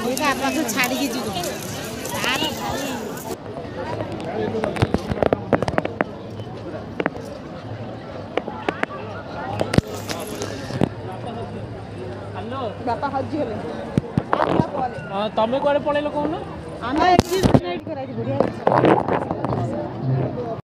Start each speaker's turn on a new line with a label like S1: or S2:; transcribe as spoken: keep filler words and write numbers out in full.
S1: पास छाड़ी जीव तार भारी बापा हजी हेले
S2: तमें कड़े पड़े कौन
S1: आम